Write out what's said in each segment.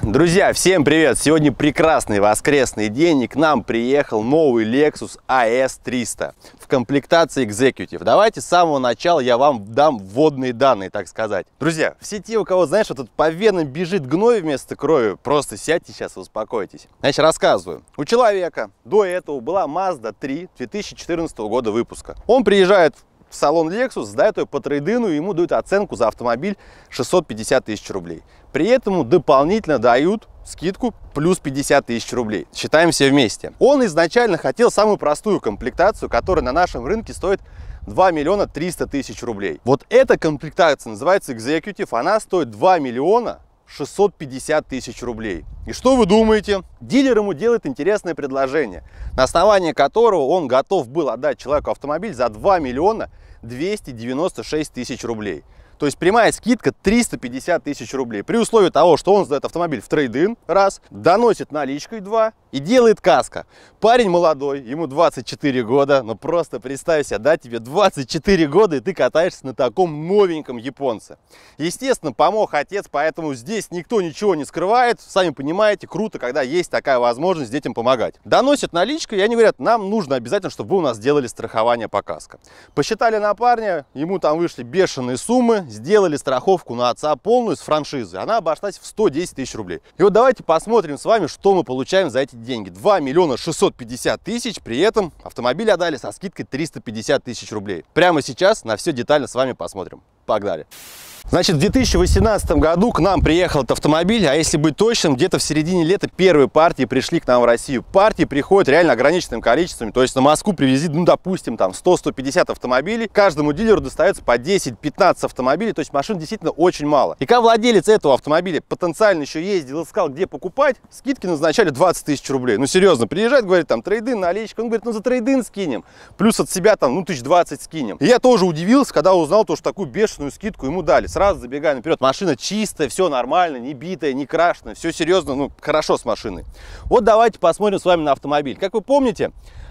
Друзья, всем привет! Сегодня прекрасный воскресный день, и к нам приехал новый Lexus AS300 в комплектации Executive. Давайте с самого начала я вам дам вводные данные, так сказать. Друзья, все те, у кого, знаешь, вот тут по венам бежит гной вместо крови, просто сядьте сейчас и успокойтесь. Значит, рассказываю. У человека до этого была Mazda 3 2014 года выпуска. Он приезжает в салон Lexus, сдает ее по трейд-ину, и ему дают оценку за автомобиль 650 тысяч рублей. При этом дополнительно дают скидку плюс 50 тысяч рублей. Считаем все вместе. Он изначально хотел самую простую комплектацию, которая на нашем рынке стоит 2 миллиона 300 тысяч рублей. Вот эта комплектация называется Executive, она стоит 2 миллиона 650 тысяч рублей. И что вы думаете? Дилер ему делает интересное предложение, на основании которого он готов был отдать человеку автомобиль за 2 миллиона 296 тысяч рублей. То есть прямая скидка 350 тысяч рублей. При условии того, что он сдает автомобиль в трейд-ин, раз, доносит наличкой, два, и делает каско. Парень молодой, ему 24 года, но просто представь себе, да, тебе 24 года, и ты катаешься на таком новеньком японце. Естественно, помог отец, поэтому здесь никто ничего не скрывает. Сами понимаете, круто, когда есть такая возможность детям помогать. Доносят наличкой, и они говорят, нам нужно обязательно, чтобы вы у нас сделали страхование по каско. Посчитали на парня, ему там вышли бешеные суммы, сделали страховку на отца полную с франшизы. Она обошлась в 110 тысяч рублей. И вот давайте посмотрим с вами, что мы получаем за эти деньги. 2 миллиона 650 тысяч, при этом автомобиль отдали со скидкой 350 тысяч рублей. Прямо сейчас на все детально с вами посмотрим. Погнали! Значит, в 2018 году к нам приехал этот автомобиль, а если быть точным, где-то в середине лета первые партии пришли к нам в Россию. Партии приходят реально ограниченным количеством, то есть на Москву привезли, ну, допустим, там 100-150 автомобилей. Каждому дилеру достается по 10-15 автомобилей, то есть машин действительно очень мало. И когда владелец этого автомобиля потенциально еще ездил, искал, где покупать, скидки назначали 20 тысяч рублей. Ну, серьезно, приезжает, говорит, там, трейд-ин, наличка. Он говорит, ну, за трейд-ин скинем, плюс от себя там, ну, 1020 скинем. И я тоже удивился, когда узнал то, что такую бешеную скидку ему дали. Сразу забегая наперед, машина чистая, все нормально, не битая, не крашеная, все серьезно, ну, хорошо с машиной. Вот давайте посмотрим с вами на автомобиль. Как вы помните,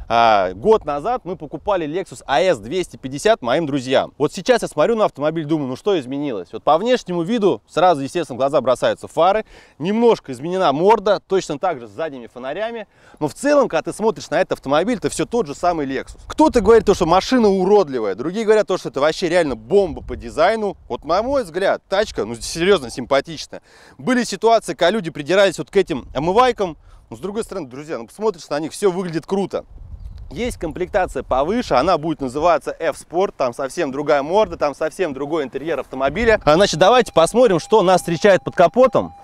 год назад мы покупали Lexus AS250 моим друзьям. Вот сейчас я смотрю на автомобиль, думаю, ну что изменилось? Вот по внешнему виду сразу, естественно, в глаза бросаются фары, немножко изменена морда, точно так же с задними фонарями, но в целом, когда ты смотришь на этот автомобиль, это все тот же самый Lexus. Кто-то говорит, что машина уродливая, другие говорят, что это вообще реально бомба по дизайну. Вот на мой взгляд, тачка, ну, серьезно симпатичная. Были ситуации, когда люди придирались вот к этим омывайкам, но с другой стороны, друзья, ну посмотришь на них, все выглядит круто. Есть комплектация повыше, она будет называться F-Sport, там совсем другая морда, там совсем другой интерьер автомобиля. Значит, давайте посмотрим, что нас встречает под капотом,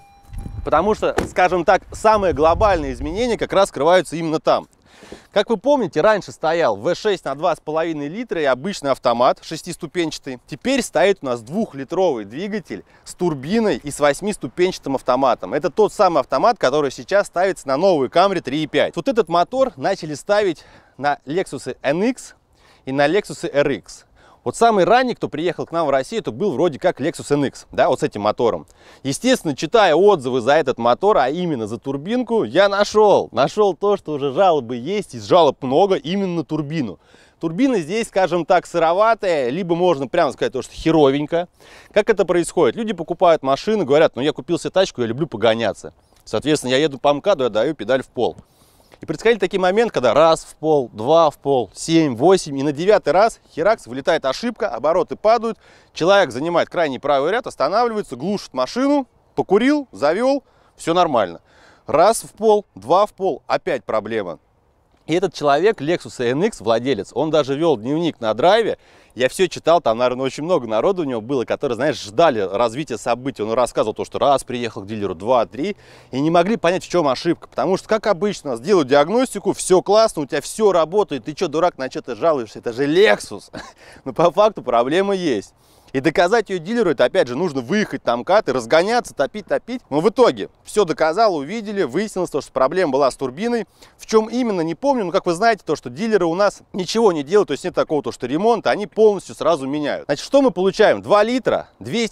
потому что, скажем так, самые глобальные изменения как раз скрываются именно там. Как вы помните, раньше стоял V6 на 2,5 литра и обычный автомат 6-ступенчатый. Теперь стоит у нас 2-литровый двигатель с турбиной и с 8-ступенчатым автоматом. Это тот самый автомат, который сейчас ставится на новый Camry 3.5. Вот этот мотор начали ставить на Lexus NX и на Lexus RX. Вот самый ранний, кто приехал к нам в Россию, это был вроде как Lexus NX, да, вот с этим мотором. Естественно, читая отзывы за этот мотор, а именно за турбинку, я нашел то, что уже жалобы есть, и жалоб много именно на турбину. Турбина здесь, скажем так, сыроватая, либо можно прямо сказать, что херовенько. Как это происходит? Люди покупают машину, говорят, ну я купил себе тачку, я люблю погоняться. Соответственно, я еду по МКАДу, я даю педаль в пол. И происходили такие моменты, когда раз в пол, два в пол, 7, 8, и на 9-й раз, херакс, вылетает ошибка, обороты падают, человек занимает крайний правый ряд, останавливается, глушит машину, покурил, завел, все нормально. Раз в пол, два в пол, опять проблема. И этот человек, Lexus NX, владелец, он даже вел дневник на драйве. Я все читал, там, наверное, очень много народу у него было, которые, знаешь, ждали развития событий. Он рассказывал то, что раз приехал к дилеру, два, три, и не могли понять, в чем ошибка. Потому что, как обычно, сделают диагностику, все классно, у тебя все работает, ты что, дурак, на что ты жалуешься? Это же Lexus. Но по факту проблема есть. И доказать ее дилеру, это опять же нужно выехать на МКАД и разгоняться, топить. Но в итоге все доказал, увидели, выяснилось, что проблема была с турбиной. В чем именно, не помню, но как вы знаете, то, что дилеры у нас ничего не делают, то есть нет такого, то, что ремонт, они полностью сразу меняют. Значит, что мы получаем? 2 литра,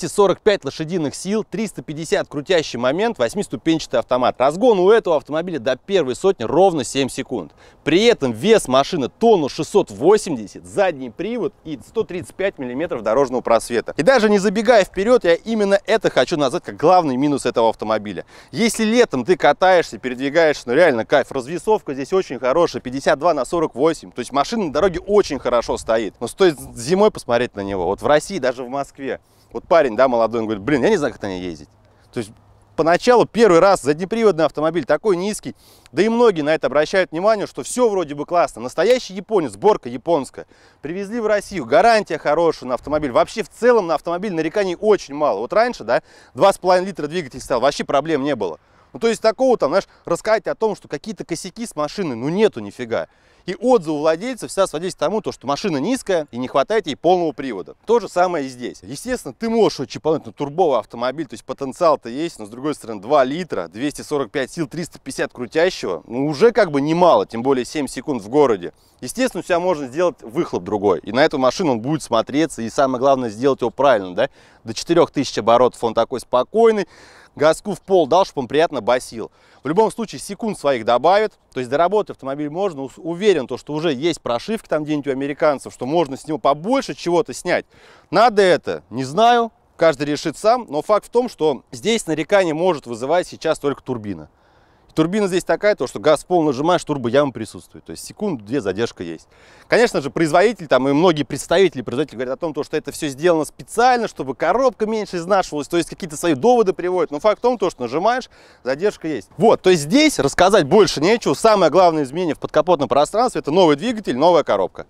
245 лошадиных сил, 350 крутящий момент, 8-ступенчатый автомат. Разгон у этого автомобиля до первой сотни ровно 7 секунд. При этом вес машины тонну 680, задний привод и 135 мм дорожного просвета. просвета. И даже не забегая вперед, я именно это хочу назвать как главный минус этого автомобиля. Если летом ты катаешься, передвигаешься, ну реально кайф, развесовка здесь очень хорошая, 52/48, то есть машина на дороге очень хорошо стоит. Но стоит зимой посмотреть на него. Вот в России, даже в Москве, вот парень, да, молодой, он говорит, блин, я не знаю, как на ней ездить. То есть поначалу первый раз заднеприводный автомобиль такой низкий, да и многие на это обращают внимание, что все вроде бы классно. Настоящий японец, сборка японская. Привезли в Россию, гарантия хорошая на автомобиль. Вообще в целом на автомобиль нареканий очень мало. Вот раньше, да, 2,5 литра двигатель стоял, вообще проблем не было. Ну то есть такого там, знаешь, рассказать о том, что какие-то косяки с машины, ну нету нифига. И отзывы владельцев всегда сводились к тому, что машина низкая и не хватает ей полного привода. То же самое и здесь. Естественно, ты можешь чипануть на турбовый автомобиль, то есть потенциал-то есть, но с другой стороны 2 литра, 245 сил, 350 крутящего, ну уже как бы немало, тем более 7 секунд в городе. Естественно, у тебя можно сделать выхлоп другой, и на эту машину он будет смотреться, и самое главное сделать его правильно, да? До 4000 оборотов он такой спокойный, газку в пол дал, чтобы он приятно басил. В любом случае секунд своих добавит, то есть доработать автомобиль можно, уверен, что уже есть прошивка там где-нибудь у американцев, что можно с него побольше чего-то снять. Надо это, не знаю, каждый решит сам, но факт в том, что здесь нарекание может вызывать сейчас только турбина. Турбина здесь такая, что газ в пол нажимаешь, турбояма присутствует. То есть секунд-две задержка есть. Конечно же, производитель там и многие производители говорят о том, что это все сделано специально, чтобы коробка меньше изнашивалась. То есть какие-то свои доводы приводят. Но факт в том, что нажимаешь, задержка есть. Вот, то есть здесь рассказать больше нечего. Самое главное изменение в подкапотном пространстве — это новый двигатель, новая коробка.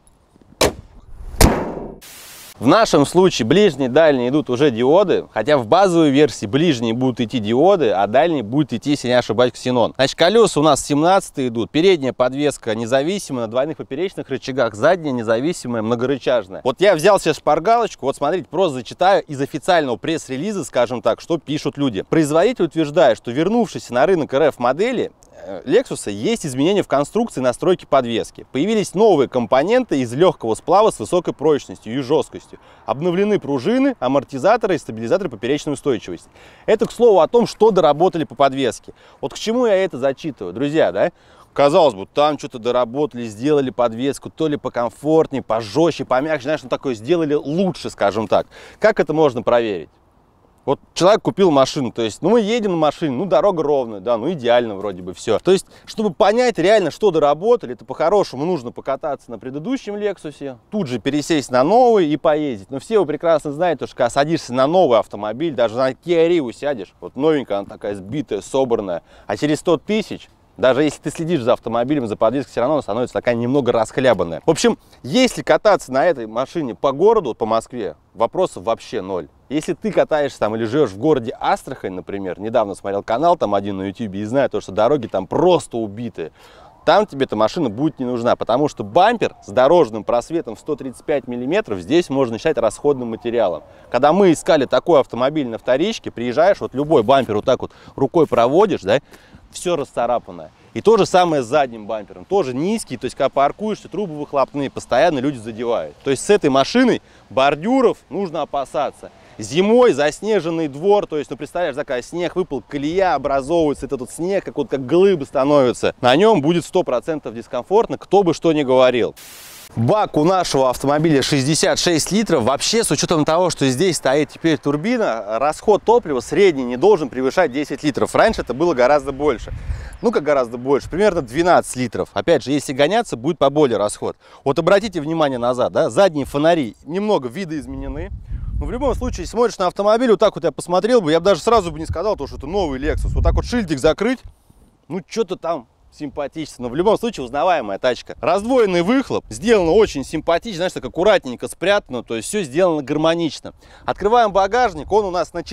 В нашем случае ближние и дальние идут уже диоды, хотя в базовой версии ближние будут идти диоды, а дальние будут идти, если не ошибаюсь, ксенон. Значит, колеса у нас 17 идут, передняя подвеска независимая на двойных поперечных рычагах, задняя независимая многорычажная. Вот я взял себе шпаргалочку, вот смотрите, просто зачитаю из официального пресс-релиза, скажем так, что пишут люди. Производитель утверждает, что вернувшиеся на рынок РФ модели Lexus есть изменения в конструкции настройки подвески. Появились новые компоненты из легкого сплава с высокой прочностью и жесткостью. Обновлены пружины, амортизаторы и стабилизаторы поперечной устойчивости. Это, к слову, о том, что доработали по подвеске. Вот к чему я это зачитываю, друзья, да? Казалось бы, там что-то доработали, сделали подвеску, то ли покомфортнее, пожестче, помягче, знаешь, ну такое сделали лучше, скажем так. Как это можно проверить? Вот человек купил машину, то есть, ну мы едем на машине, ну дорога ровная, да, ну идеально вроде бы все. То есть, чтобы понять реально, что доработали, это по-хорошему нужно покататься на предыдущем Lexus, тут же пересесть на новый и поездить. Но все вы прекрасно знаете, что когда садишься на новый автомобиль, даже на Kia Rio сядешь, вот новенькая, она такая сбитая, собранная, а через 100 тысяч, даже если ты следишь за автомобилем, за подвеской, все равно она становится такая немного расхлябанная. В общем, если кататься на этой машине по городу, по Москве, вопросов вообще ноль. Если ты катаешься там или живешь в городе Астрахань, например, недавно смотрел канал там один на YouTube и знаю то, что дороги там просто убитые, там тебе эта машина будет не нужна, потому что бампер с дорожным просветом в 135 мм здесь можно считать расходным материалом. Когда мы искали такой автомобиль на вторичке, приезжаешь, вот любой бампер вот так вот рукой проводишь, да, все расцарапанное. И то же самое с задним бампером, тоже низкий, то есть когда паркуешься, трубы выхлопные, постоянно люди задевают. То есть с этой машиной бордюров нужно опасаться. Зимой заснеженный двор, то есть, ну представляешь, да, когда снег выпал, колея образовывается, этот снег как глыбы становится, на нем будет 100% дискомфортно, кто бы что ни говорил. Бак у нашего автомобиля 66 литров. Вообще, с учетом того, что здесь стоит теперь турбина, расход топлива средний не должен превышать 10 литров. Раньше это было гораздо больше. Ну, как гораздо больше, примерно 12 литров. Опять же, если гоняться, будет поболее расход. Вот обратите внимание назад, да, задние фонари немного видоизменены. Но в любом случае, если смотришь на автомобиль, вот так вот я посмотрел бы, я бы даже сразу бы не сказал, что это новый Lexus. Вот так вот шильдик закрыть, ну, что-то там симпатично, но в любом случае узнаваемая тачка. Раздвоенный выхлоп, сделано очень симпатично, знаешь, так аккуратненько спрятано, то есть все сделано гармонично. Открываем багажник, он у нас на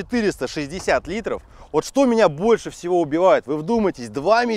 460 литров. Вот что меня больше всего убивает, вы вдумайтесь, 2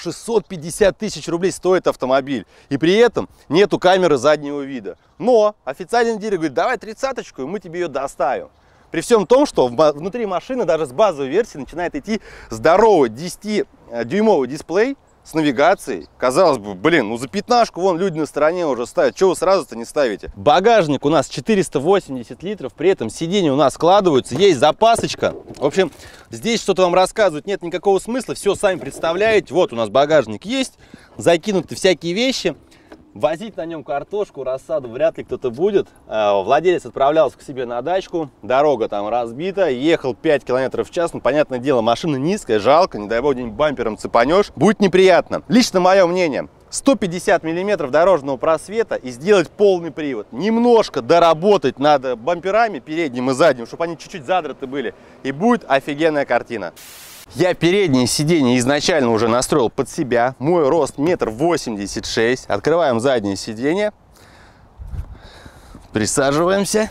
650 000 рублей стоит автомобиль, и при этом нету камеры заднего вида. Но официальный дилер говорит, давай 30-очку, и мы тебе ее доставим. При всем том, что внутри машины даже с базовой версии начинает идти здоровый 10-дюймовый дисплей с навигацией. Казалось бы, блин, ну за 15 вон люди на стороне уже ставят. Чего вы сразу-то не ставите? Багажник у нас 480 литров, при этом сиденья у нас складываются, есть запасочка. В общем, здесь что-то вам рассказывать нет никакого смысла, все сами представляете. Вот у нас багажник есть, закинуты всякие вещи. Возить на нем картошку, рассаду вряд ли кто-то будет. Владелец отправлялся к себе на дачку, дорога там разбита, ехал 5 км в час. Ну, понятное дело, машина низкая, жалко, не дай бог где-нибудь бампером цепанешь. Будет неприятно. Лично мое мнение, 150 миллиметров дорожного просвета и сделать полный привод. Немножко доработать надо бамперами передним и задним, чтобы они чуть-чуть задраты были. И будет офигенная картина. Я переднее сиденье изначально уже настроил под себя. Мой рост 1,86 м. Открываем заднее сиденье. Присаживаемся.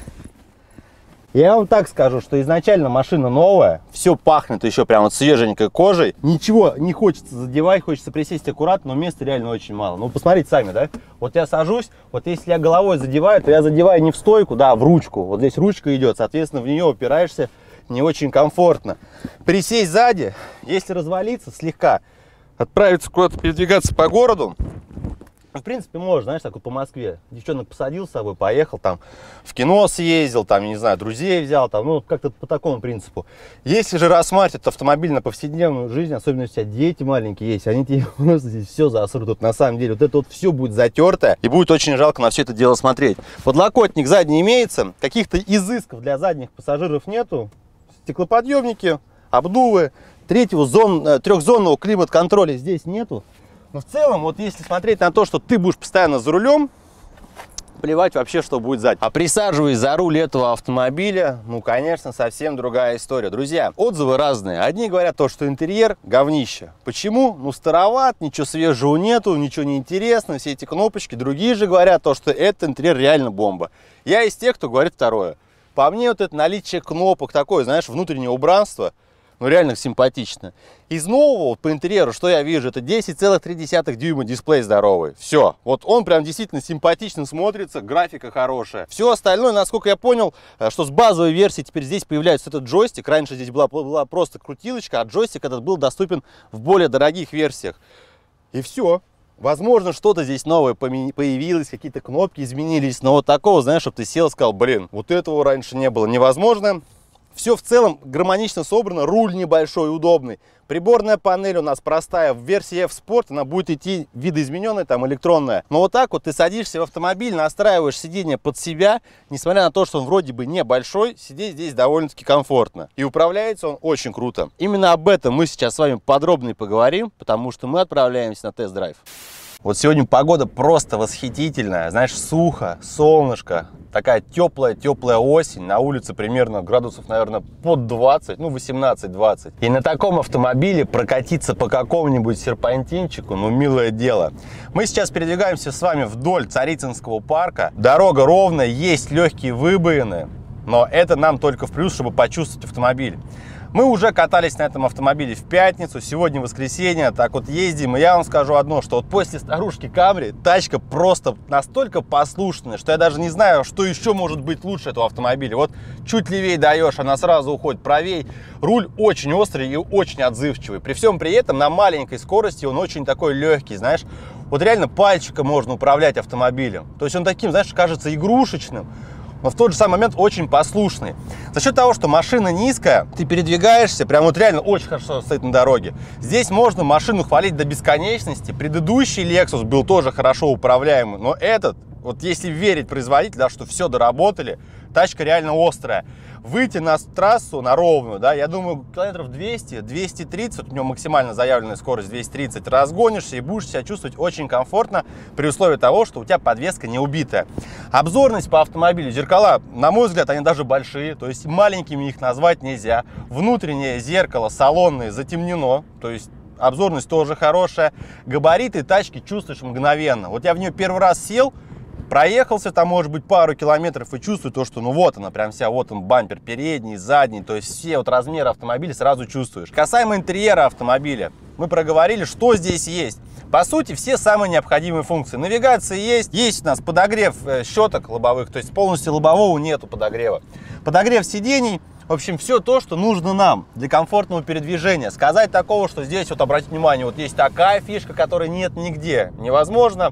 Я вам так скажу, что изначально машина новая. Все пахнет еще прям вот свеженькой кожей. Ничего не хочется задевать, хочется присесть аккуратно, но места реально очень мало. Ну, посмотрите сами, да? Вот я сажусь, вот если я головой задеваю, то я задеваю не в стойку, да, а в ручку. Вот здесь ручка идет, соответственно, в нее упираешься. Не очень комфортно. Присесть сзади, если развалиться слегка, отправиться куда-то, передвигаться по городу, в принципе, можно, знаешь, так вот по Москве. Девчонок посадил с собой, поехал, там, в кино съездил, там, не знаю, друзей взял, там, ну, как-то по такому принципу. Если же рассматривать этот автомобиль на повседневную жизнь, особенно если у тебя дети маленькие есть, они тебе просто здесь все засрут. Вот, на самом деле, вот это вот все будет затертое, и будет очень жалко на все это дело смотреть. Подлокотник задний имеется, каких-то изысков для задних пассажиров нету. Стеклоподъемники, обдувы, трехзонного климат-контроля здесь нету. Но в целом, вот если смотреть на то, что ты будешь постоянно за рулем, плевать вообще, что будет сзади. А присаживаясь за руль этого автомобиля, ну, конечно, совсем другая история. Друзья, отзывы разные. Одни говорят то, что интерьер говнище. Почему? Ну, староват, ничего свежего нету, ничего не интересно, все эти кнопочки. Другие же говорят то, что этот интерьер реально бомба. Я из тех, кто говорит второе. По мне, вот это наличие кнопок, такое, знаешь, внутреннее убранство, ну, реально симпатично. Из нового по интерьеру, что я вижу, это 10,3 дюйма дисплей здоровый. Все, вот он прям действительно симпатично смотрится, графика хорошая. Все остальное, насколько я понял, что с базовой версии теперь здесь появляется этот джойстик. Раньше здесь была просто крутилочка, а джойстик этот был доступен в более дорогих версиях. И все. Возможно, что-то здесь новое появилось, какие-то кнопки изменились, но вот такого, знаешь, чтобы ты сел и сказал, блин, вот этого раньше не было, невозможно. Все в целом гармонично собрано, руль небольшой, удобный. Приборная панель у нас простая, в версии F-Sport она будет идти видоизмененная, там электронная. Но вот так вот ты садишься в автомобиль, настраиваешь сиденье под себя, несмотря на то, что он вроде бы небольшой, сидеть здесь довольно-таки комфортно. И управляется он очень круто. Именно об этом мы сейчас с вами подробно и поговорим, потому что мы отправляемся на тест-драйв. Вот сегодня погода просто восхитительная, знаешь, сухо, солнышко, такая теплая осень, на улице примерно градусов, наверное, под 20, ну 18-20. И на таком автомобиле прокатиться по какому-нибудь серпантинчику, ну милое дело. Мы сейчас передвигаемся с вами вдоль Царицынского парка, дорога ровная, есть легкие выбоины, но это нам только в плюс, чтобы почувствовать автомобиль. Мы уже катались на этом автомобиле в пятницу, сегодня воскресенье, так вот ездим, и я вам скажу одно, что вот после старушки Камри тачка просто настолько послушная, что я даже не знаю, что еще может быть лучше этого автомобиля. Вот чуть левее даешь, она сразу уходит правее, руль очень острый и очень отзывчивый. При всем при этом на маленькой скорости он очень такой легкий, знаешь, вот реально пальчиком можно управлять автомобилем. То есть он таким, знаешь, кажется игрушечным, но в тот же самый момент очень послушный. За счет того, что машина низкая, ты передвигаешься, прям вот реально очень хорошо стоит на дороге. Здесь можно машину хвалить до бесконечности. Предыдущий Lexus был тоже хорошо управляемый, но этот, вот если верить производителю, да, что все доработали, тачка реально острая. Выйти на трассу, на ровную, да, я думаю, километров 200, 230, вот у него максимально заявленная скорость 230, разгонишься и будешь себя чувствовать очень комфортно при условии того, что у тебя подвеска не убитая. Обзорность по автомобилю, зеркала, на мой взгляд, они даже большие, то есть маленькими их назвать нельзя. Внутреннее зеркало салонное затемнено, то есть обзорность тоже хорошая. Габариты тачки чувствуешь мгновенно. Вот я в нее первый раз сел, проехался там, может быть, пару километров и чувствую то, что ну вот она прям вся, вот он бампер передний, задний, то есть все вот размеры автомобиля сразу чувствуешь. Касаемо интерьера автомобиля, мы проговорили, что здесь есть. По сути, все самые необходимые функции. Навигация есть у нас подогрев щеток лобовых, то есть полностью лобового нету подогрева. Подогрев сидений. В общем, все то, что нужно нам для комфортного передвижения. Сказать такого, что здесь, вот обратите внимание, вот есть такая фишка, которой нет нигде, невозможно.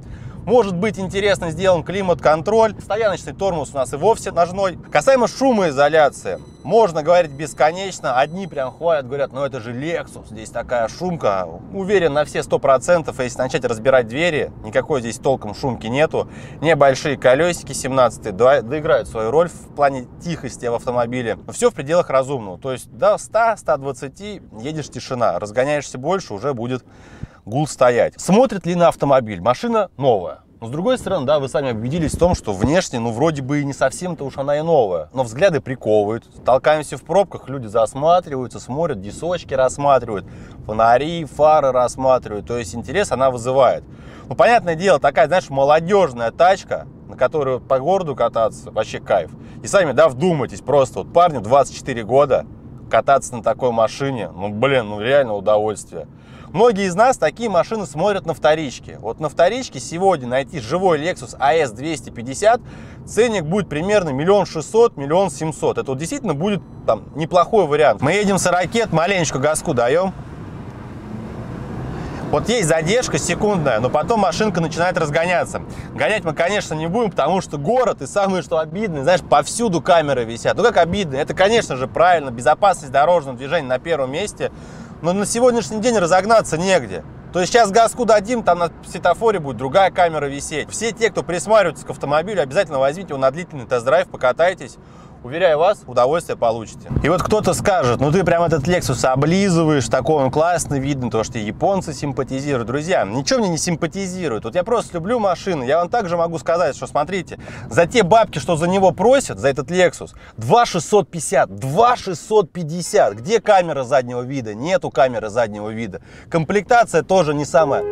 Может быть интересно сделан климат-контроль. Стояночный тормоз у нас и вовсе ножной. Касаемо шумоизоляции. Можно говорить бесконечно. Одни прям хвалят, говорят, ну это же Lexus, здесь такая шумка. Уверен на все 100%, если начать разбирать двери, никакой здесь толком шумки нету. Небольшие колесики 17 доиграют свою роль в плане тихости в автомобиле. Но все в пределах разумного. То есть до 100-120 едешь тишина. Разгоняешься больше, уже будет гул стоять. Смотрит ли на автомобиль? Машина новая. Но с другой стороны, да, вы сами убедились в том, что внешне, ну, вроде бы и не совсем-то уж она и новая. Но взгляды приковывают. Толкаемся в пробках, люди засматриваются, смотрят, дисочки рассматривают, фонари, фары рассматривают. То есть интерес она вызывает. Ну, понятное дело, такая, знаешь, молодежная тачка, на которую по городу кататься, вообще кайф. И сами, да, вдумайтесь, просто вот парню 24 года кататься на такой машине, ну, блин, ну, реально удовольствие. Многие из нас такие машины смотрят на вторичке. Вот на вторичке сегодня найти живой Lexus AS 250, ценник будет примерно 1 600 000 – 1 700 000. Это вот действительно будет там неплохой вариант. Мы едем с ракет, маленечко газку даем. Вот есть задержка секундная, но потом машинка начинает разгоняться. Гонять мы, конечно, не будем, потому что город, и самое что обидное, знаешь, повсюду камеры висят. Ну как обидно? Это, конечно же, правильно, безопасность дорожного движения на первом месте. Но на сегодняшний день разогнаться негде. То есть сейчас газку дадим, там на светофоре будет другая камера висеть. Все те, кто присматривается к автомобилю, обязательно возьмите его на длительный тест-драйв, покатайтесь. Уверяю вас, удовольствие получите. И вот кто-то скажет, ну ты прям этот Lexus облизываешь, такой он классный, видно, то, что японцы симпатизируют. Друзья, ничего мне не симпатизирует. Вот я просто люблю машины. Я вам также могу сказать, что смотрите, за те бабки, что за него просят, за этот Lexus, 2 650, 2 650. Где камера заднего вида? Нету камеры заднего вида. Комплектация тоже не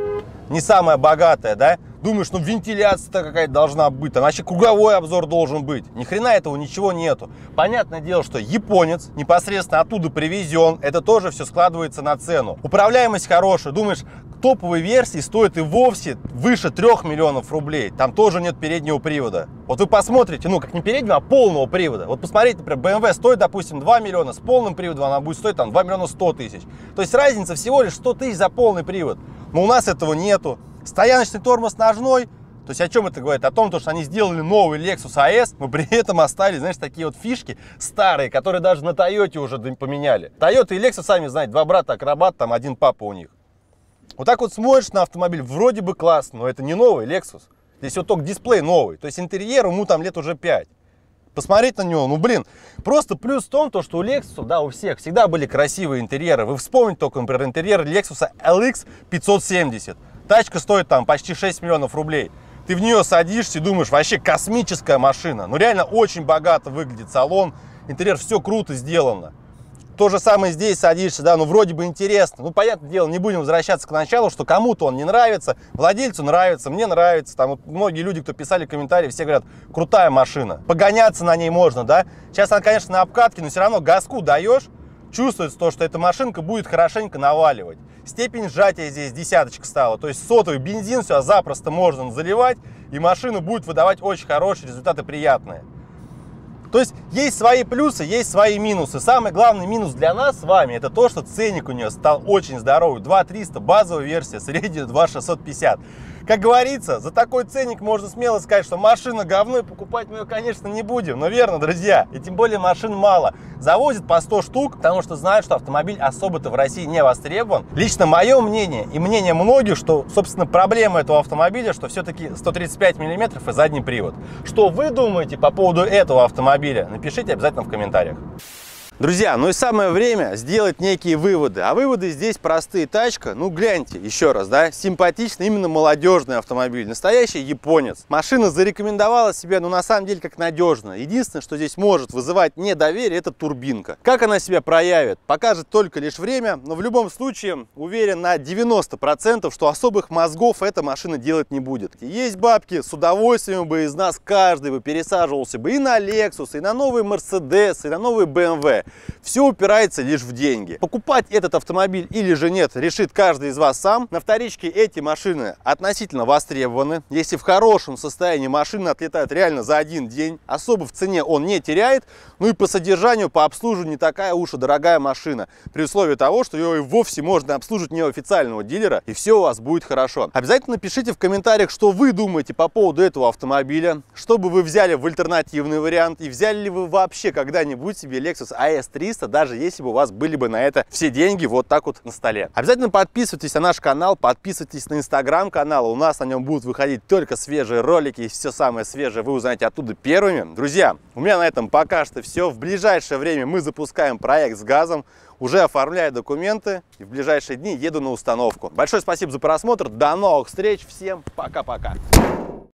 самая богатая, да? Думаешь, ну вентиляция-то какая-то должна быть, там вообще круговой обзор должен быть. Ни хрена этого ничего нету. Понятное дело, что японец непосредственно оттуда привезен, это тоже все складывается на цену. Управляемость хорошая, думаешь, топовые версии стоят и вовсе выше 3 миллионов рублей. Там тоже нет переднего привода. Вот вы посмотрите, ну как не переднего, а полного привода. Вот посмотрите, например, BMW стоит, допустим, 2 миллиона, с полным приводом она будет стоить там 2 миллиона 100 тысяч. То есть разница всего лишь 100 тысяч за полный привод. Но у нас этого нету. Стояночный тормоз ножной. То есть о чем это говорит? О том, что они сделали новый Lexus AS, но при этом оставили, знаешь, такие вот фишки старые, которые даже на Toyota уже поменяли. Toyota и Lexus, сами знаете, два брата-акробат, там один папа у них. Вот так вот смотришь на автомобиль, вроде бы классно, но это не новый Lexus. Здесь вот только дисплей новый. То есть интерьеру ему там лет уже 5. Посмотреть на него, ну блин, просто плюс в том, что у Lexus, да, у всех всегда были красивые интерьеры. Вы вспомните только, например, интерьер Lexus LX 570. Тачка стоит там почти 6 миллионов рублей. Ты в нее садишься и думаешь, вообще космическая машина. Ну реально очень богато выглядит салон, интерьер, все круто сделано. То же самое здесь садишься, да, ну вроде бы интересно. Ну, понятное дело, не будем возвращаться к началу, что кому-то он не нравится, владельцу нравится, мне нравится. Там вот многие люди, кто писали комментарии, все говорят, крутая машина. Погоняться на ней можно, да. Сейчас она, конечно, на обкатке, но все равно газку даешь, чувствуется то, что эта машинка будет хорошенько наваливать. Степень сжатия здесь десяточка стала. То есть сотовый бензин сюда запросто можно заливать, и машина будет выдавать очень хорошие результаты, приятные. То есть есть свои плюсы, есть свои минусы. Самый главный минус для нас с вами, это то, что ценник у нее стал очень здоровый. 2 300, базовая версия, средняя 2 650. Как говорится, за такой ценник можно смело сказать, что машина говно, и покупать мы ее, конечно, не будем. Но верно, друзья, и тем более машин мало. Завозят по 100 штук, потому что знают, что автомобиль особо-то в России не востребован. Лично мое мнение и мнение многих, что, собственно, проблема этого автомобиля, что все-таки 135 мм и задний привод. Что вы думаете по поводу этого автомобиля? Напишите обязательно в комментариях. Друзья, ну и самое время сделать некие выводы. А выводы здесь простые. Тачка, ну гляньте, еще раз, да, симпатичный, именно молодежный автомобиль. Настоящий японец. Машина зарекомендовала себя, ну на самом деле, как надежно. Единственное, что здесь может вызывать недоверие, это турбинка. Как она себя проявит, покажет только лишь время. Но в любом случае, уверен на 90%, что особых мозгов эта машина делать не будет. Есть бабки, с удовольствием бы из нас каждый бы пересаживался бы и на Lexus, и на новый Mercedes, и на новый BMW. автомобиля. Все упирается лишь в деньги. Покупать этот автомобиль или же нет, решит каждый из вас сам. На вторичке эти машины относительно востребованы. Если в хорошем состоянии машина отлетает реально за один день, особо в цене он не теряет. Ну и по содержанию, по обслуживанию не такая уж и дорогая машина. При условии того, что ее и вовсе можно обслуживать не у официального дилера, и все у вас будет хорошо. Обязательно напишите в комментариях, что вы думаете по поводу этого автомобиля, что бы вы взяли в альтернативный вариант, и взяли ли вы вообще когда-нибудь себе Lexus AS 300, даже если бы у вас были бы на это все деньги вот так вот на столе. Обязательно подписывайтесь на наш канал, подписывайтесь на инстаграм-канал, у нас на нем будут выходить только свежие ролики, и все самое свежее вы узнаете оттуда первыми. Друзья, у меня на этом пока что все. В ближайшее время мы запускаем проект с газом, уже оформляю документы и в ближайшие дни еду на установку. Большое спасибо за просмотр, до новых встреч, всем пока-пока.